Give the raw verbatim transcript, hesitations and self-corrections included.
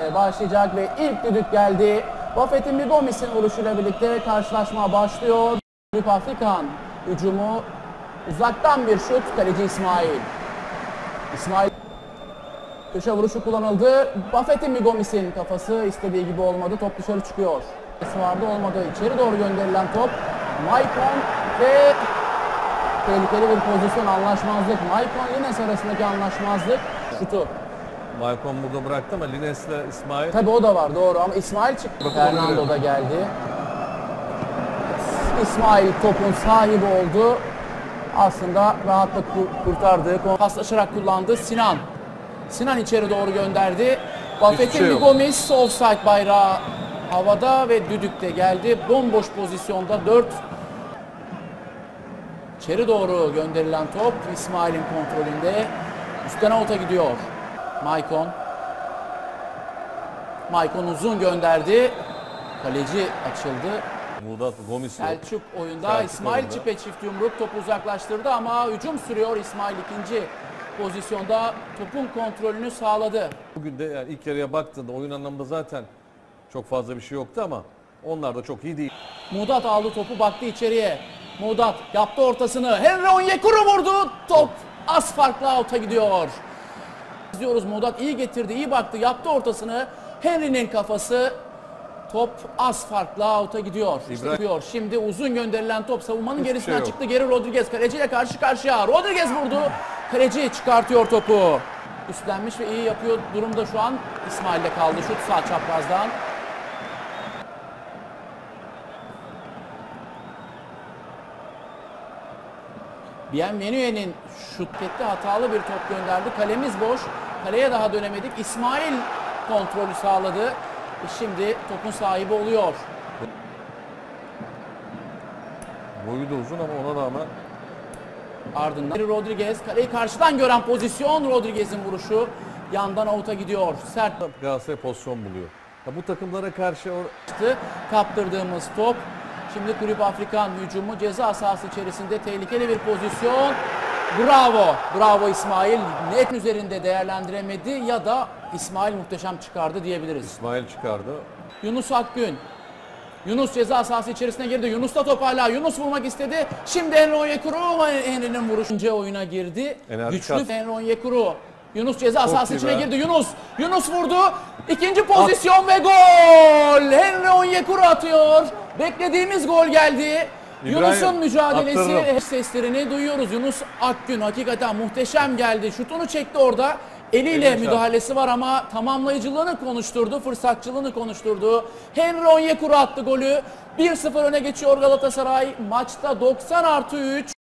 ile başlayacak ve ilk düdük geldi. Buffett'in bir Gomis'in vuruşuyla birlikte karşılaşma başlıyor. Kulüp Afrikan hücumu, uzaktan bir şut, kaleci İsmail. İsmail köşe vuruşu kullanıldı. Buffett'in bir Gomis'in kafası istediği gibi olmadı. Top dışarı çıkıyor. Vardı olmadı. İçeri doğru gönderilen top. Maicon ve tehlikeli bir pozisyon, anlaşmazlık. Maicon Lines arasındaki anlaşmazlık. Şutu. Maicon burada bıraktı ama Lines'le İsmail. Tabii o da var, doğru, ama İsmail çıktı. Fernando da geldi. İsmail topun sahibi oldu. Aslında rahatlıkla kurtardı. Paslaşarak kullandı. Sinan. Sinan içeri doğru gönderdi. Buffett'in şey bir Gomis, offside bayrağı havada ve düdük de geldi. Bomboş pozisyonda dört. İçeri doğru gönderilen top İsmail'in kontrolünde. Üstten avuta gidiyor. Maicon. Maicon uzun gönderdi. Kaleci açıldı. Muğdat Gomis. Selçuk oyunda. Selçuk İsmail oyunda. Çipe çift yumruk topu uzaklaştırdı ama hücum sürüyor. İsmail ikinci pozisyonda topun kontrolünü sağladı. Bugün de yani ilk yarıya baktığında oyun anlamında zaten çok fazla bir şey yoktu ama onlar da çok iyi değil. Muğdat aldı topu, baktı içeriye. Muğdat yaptı ortasını. Henry Onyekuru vurdu. Top az farklı out'a gidiyor. İzliyoruz, Muğdat iyi getirdi, iyi baktı, yaptı ortasını. Henry'nin kafası. Top az farklı out'a gidiyor. İşte gidiyor. Şimdi uzun gönderilen top savunmanın Hiçbir gerisinden şey çıktı. Geri Rodriguez kaleciyle karşı karşıya. Rodriguez vurdu. Kaleci çıkartıyor topu. Üstlenmiş ve iyi yapıyor durumda şu an. İsmail'de kaldı şut sağ çaprazdan. Bienvenue'nin şuttette hatalı bir top gönderdi. Kalemiz boş. Kaleye daha dönemedik. İsmail kontrolü sağladı. Şimdi topun sahibi oluyor. Boyu da uzun ama ona rağmen. Ardından Rodriguez, kaleyi karşıdan gören pozisyon, Rodriguez'in vuruşu yandan avuta gidiyor. Sert Galatasaray pozisyon buluyor. Ya bu takımlara karşı o... kaptırdığımız top. Şimdi Kulüp Afrikan hücumu, ceza sahası içerisinde tehlikeli bir pozisyon. Bravo, bravo İsmail. Net üzerinde değerlendiremedi ya da İsmail muhteşem çıkardı diyebiliriz. İsmail çıkardı. Yunus Akgün. Yunus ceza sahası içerisine girdi. Yunus da top hala. Yunus vurmak istedi. Şimdi Henry Onyekuru, Henry'nin vuruşunca oyuna girdi. Enerji Güçlü kat. Henry Onyekuru. Yunus ceza sahası içine be. girdi. Yunus. Yunus vurdu. İkinci pozisyon ve gol. Henry Onyekuru atıyor. Beklediğimiz gol geldi. İbrahim, Yunus'un mücadelesi, attırdım. seslerini duyuyoruz. Yunus Akgün hakikaten muhteşem geldi. Şutunu çekti orada. Eliyle Evet, müdahalesi var ama tamamlayıcılığını konuşturdu, fırsatçılığını konuşturdu. Henry Onyekuru attı golü. bir sıfır öne geçiyor Galatasaray. Maçta doksan artı üç.